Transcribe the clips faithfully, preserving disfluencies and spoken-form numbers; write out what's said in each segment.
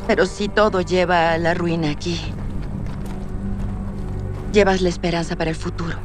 Pero si todo lleva a la ruina aquí, llevas la esperanza para el futuro.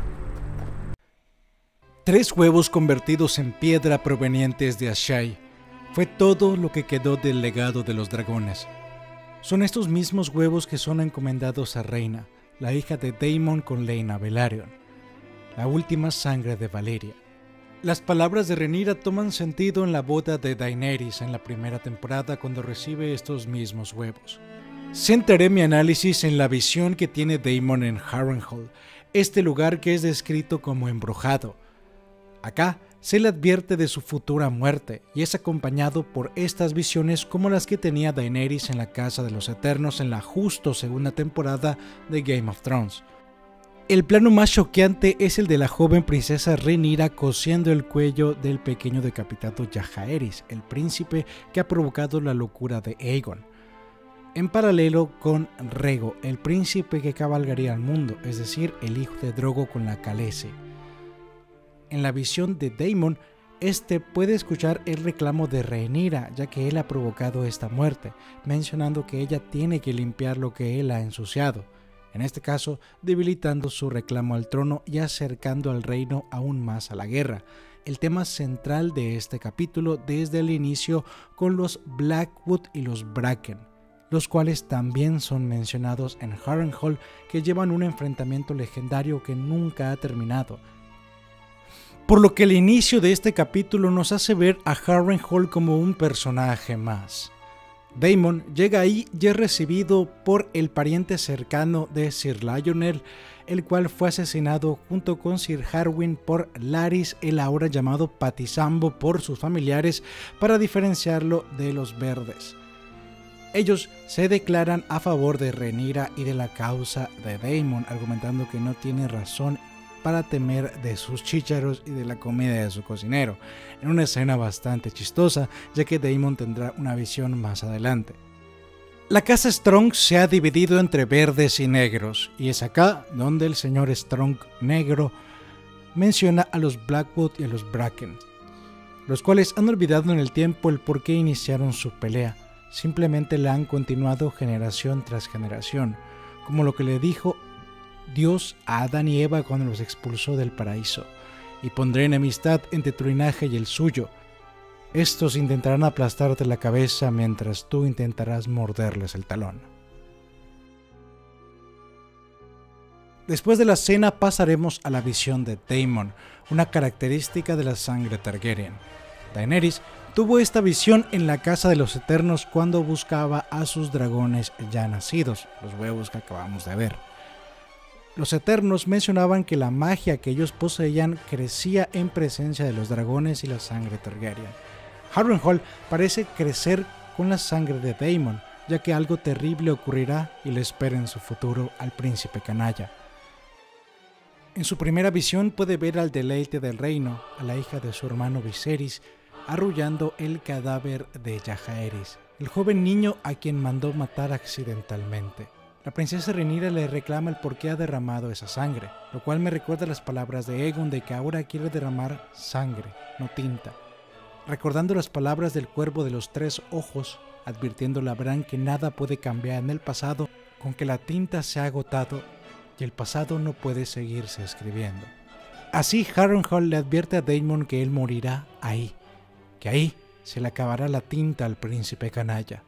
Tres huevos convertidos en piedra provenientes de Asshai fue todo lo que quedó del legado de los dragones. Son estos mismos huevos que son encomendados a Rhaena, la hija de Daemon con Laena Velaryon, la última sangre de Valyria. Las palabras de Rhaenyra toman sentido en la boda de Daenerys en la primera temporada cuando recibe estos mismos huevos. Centraré mi análisis en la visión que tiene Daemon en Harrenhal, este lugar que es descrito como embrujado. Acá se le advierte de su futura muerte y es acompañado por estas visiones como las que tenía Daenerys en la Casa de los Eternos en la justo segunda temporada de Game of Thrones. El plano más choqueante es el de la joven princesa Rhaenyra cosiendo el cuello del pequeño decapitado Jaehaerys, el príncipe que ha provocado la locura de Aegon. En paralelo con Rhaego, el príncipe que cabalgaría al mundo, es decir, el hijo de Drogo con la Khaleesi. En la visión de Daemon, este puede escuchar el reclamo de Rhaenyra, ya que él ha provocado esta muerte, mencionando que ella tiene que limpiar lo que él ha ensuciado. En este caso, debilitando su reclamo al trono y acercando al reino aún más a la guerra. El tema central de este capítulo desde el inicio con los Blackwood y los Bracken, los cuales también son mencionados en Harrenhal, que llevan un enfrentamiento legendario que nunca ha terminado. Por lo que el inicio de este capítulo nos hace ver a Harrenhal como un personaje más. Daemon llega ahí y es recibido por el pariente cercano de Sir Lionel, el cual fue asesinado junto con Sir Harwin por Larys, el ahora llamado Patizambo por sus familiares, para diferenciarlo de los verdes. Ellos se declaran a favor de Rhaenyra y de la causa de Daemon, argumentando que no tiene razón para temer de sus chícharos y de la comida de su cocinero, en una escena bastante chistosa, ya que Daemon tendrá una visión más adelante. La casa Strong se ha dividido entre verdes y negros, y es acá donde el señor Strong negro menciona a los Blackwood y a los Bracken, los cuales han olvidado en el tiempo el por qué iniciaron su pelea, simplemente la han continuado generación tras generación, como lo que le dijo Dios a Adán y Eva cuando los expulsó del paraíso, y pondré enemistad entre tu linaje y el suyo. Estos intentarán aplastarte la cabeza mientras tú intentarás morderles el talón. Después de la cena pasaremos a la visión de Daemon, una característica de la sangre Targaryen. Daenerys tuvo esta visión en la Casa de los Eternos cuando buscaba a sus dragones ya nacidos, los huevos que acabamos de ver. Los Eternos mencionaban que la magia que ellos poseían crecía en presencia de los dragones y la sangre Targaryen. Harrenhal parece crecer con la sangre de Daemon, ya que algo terrible ocurrirá y le espera en su futuro al príncipe canalla. En su primera visión puede ver al deleite del reino, a la hija de su hermano Viserys, arrullando el cadáver de Jaehaerys, el joven niño a quien mandó matar accidentalmente. La princesa Rhaenyra le reclama el por qué ha derramado esa sangre, lo cual me recuerda las palabras de Aegon de que ahora quiere derramar sangre, no tinta. Recordando las palabras del cuervo de los tres ojos, advirtiéndole a Bran que nada puede cambiar en el pasado, con que la tinta se ha agotado y el pasado no puede seguirse escribiendo. Así Harrenhal le advierte a Daemon que él morirá ahí, que ahí se le acabará la tinta al príncipe canalla,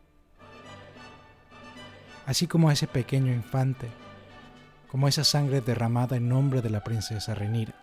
así como a ese pequeño infante, como esa sangre derramada en nombre de la princesa Rhaenyra.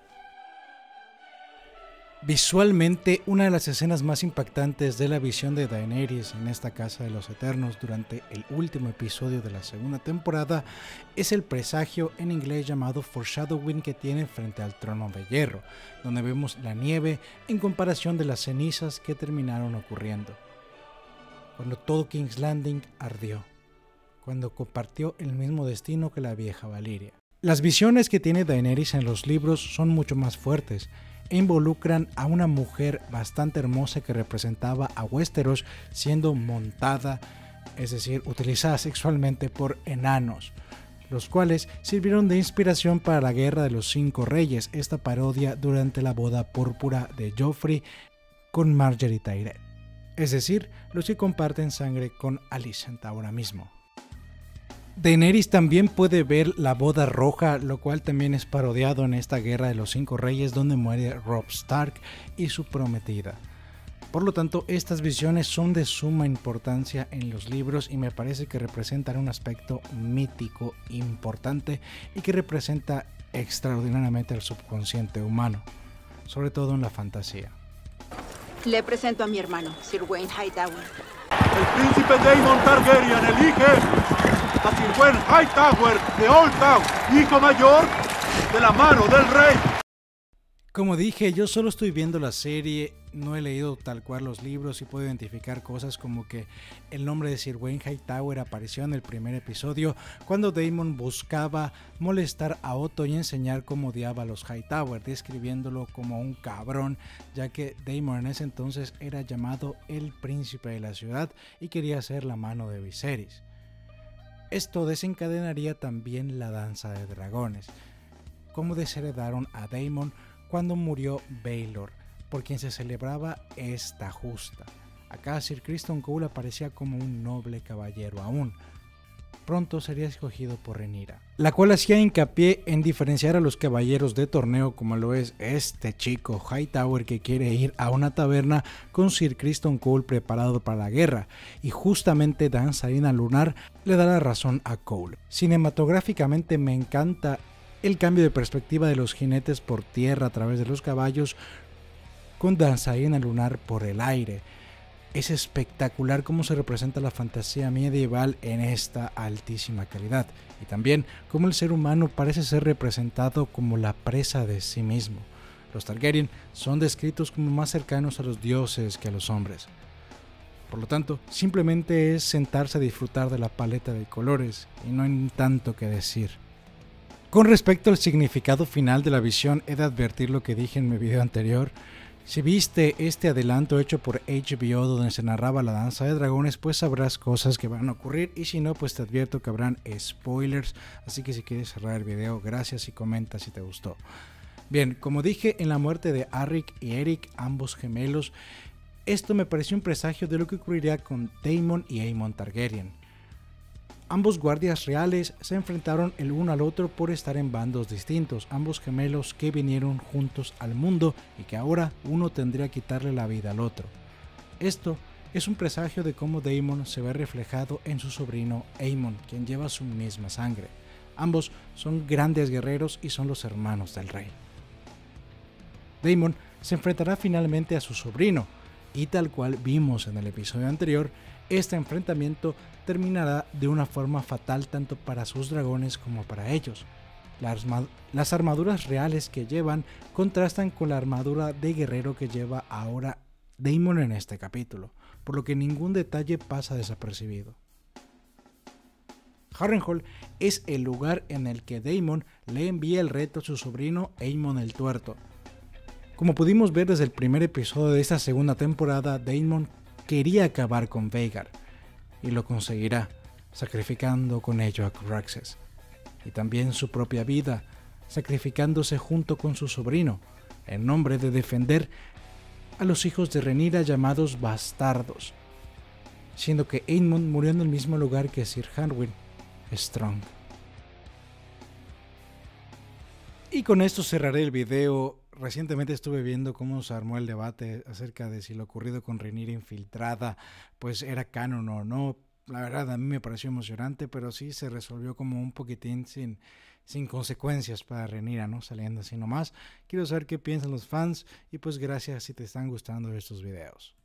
Visualmente, una de las escenas más impactantes de la visión de Daenerys en esta Casa de los Eternos durante el último episodio de la segunda temporada es el presagio en inglés llamado foreshadowing que tiene frente al trono de hierro, donde vemos la nieve en comparación de las cenizas que terminaron ocurriendo, cuando todo King's Landing ardió, cuando compartió el mismo destino que la vieja Valyria. Las visiones que tiene Daenerys en los libros son mucho más fuertes e involucran a una mujer bastante hermosa que representaba a Westeros siendo montada, es decir, utilizada sexualmente por enanos, los cuales sirvieron de inspiración para la Guerra de los Cinco Reyes, esta parodia durante la boda púrpura de Joffrey con Margaery Tyrell. es decir, los que comparten sangre con Alicent ahora mismo. Daenerys también puede ver la boda roja, lo cual también es parodiado en esta guerra de los cinco reyes donde muere Robb Stark y su prometida. Por lo tanto, estas visiones son de suma importancia en los libros y me parece que representan un aspecto mítico importante y que representa extraordinariamente al subconsciente humano, sobre todo en la fantasía. Le presento a mi hermano, Sir Wayne Hightower. El príncipe Daemon Targaryen elige a Sir Wayne Hightower de Old Town, hijo mayor de la mano del rey. Como dije, yo solo estoy viendo la serie, no he leído tal cual los libros y puedo identificar cosas como que el nombre de Sir Wayne Hightower apareció en el primer episodio cuando Daemon buscaba molestar a Otto y enseñar cómo odiaba a los Hightower, describiéndolo como un cabrón, ya que Daemon en ese entonces era llamado el príncipe de la ciudad y quería ser la mano de Viserys. Esto desencadenaría también la danza de dragones, como desheredaron a Daemon cuando murió Baelor, por quien se celebraba esta justa. Acá Sir Criston Cole aparecía como un noble caballero aún. Pronto sería escogido por Rhaenyra, la cual hacía hincapié en diferenciar a los caballeros de torneo como lo es este chico Hightower que quiere ir a una taberna con Sir Criston Cole preparado para la guerra, y justamente danzarina lunar le da la razón a Cole. Cinematográficamente me encanta el cambio de perspectiva de los jinetes por tierra a través de los caballos con danzarina lunar por el aire. Es espectacular cómo se representa la fantasía medieval en esta altísima calidad, y también cómo el ser humano parece ser representado como la presa de sí mismo. Los Targaryen son descritos como más cercanos a los dioses que a los hombres. Por lo tanto, simplemente es sentarse a disfrutar de la paleta de colores y no hay tanto que decir. Con respecto al significado final de la visión, he de advertir lo que dije en mi video anterior. Si viste este adelanto hecho por H B O donde se narraba la danza de dragones, pues sabrás cosas que van a ocurrir, y si no, pues te advierto que habrán spoilers, así que si quieres cerrar el video, gracias y comenta si te gustó. Bien, como dije en la muerte de Arryk y Eric, ambos gemelos, esto me pareció un presagio de lo que ocurriría con Daemon y Aemon Targaryen. Ambos guardias reales se enfrentaron el uno al otro por estar en bandos distintos, ambos gemelos que vinieron juntos al mundo y que ahora uno tendría que quitarle la vida al otro. Esto es un presagio de cómo Daemon se ve reflejado en su sobrino Aemon, quien lleva su misma sangre. Ambos son grandes guerreros y son los hermanos del rey. Daemon se enfrentará finalmente a su sobrino, y tal cual vimos en el episodio anterior, este enfrentamiento terminará de una forma fatal tanto para sus dragones como para ellos. Las, las armaduras reales que llevan contrastan con la armadura de guerrero que lleva ahora Daemon en este capítulo, por lo que ningún detalle pasa desapercibido. Harrenhal es el lugar en el que Daemon le envía el reto a su sobrino Aemon el Tuerto. Como pudimos ver desde el primer episodio de esta segunda temporada, Daemon quería acabar con Vhagar, y lo conseguirá, sacrificando con ello a Craxes, y también su propia vida, sacrificándose junto con su sobrino, en nombre de defender a los hijos de Rhaenyra llamados bastardos, siendo que Aemon murió en el mismo lugar que Sir Harwin Strong. Y con esto cerraré el video. Recientemente estuve viendo cómo se armó el debate acerca de si lo ocurrido con Rhaenyra infiltrada pues era canon o no. La verdad a mí me pareció emocionante, pero sí se resolvió como un poquitín sin, sin consecuencias para Rhaenyra, ¿no? Saliendo así nomás. Quiero saber qué piensan los fans y pues gracias si te están gustando estos videos.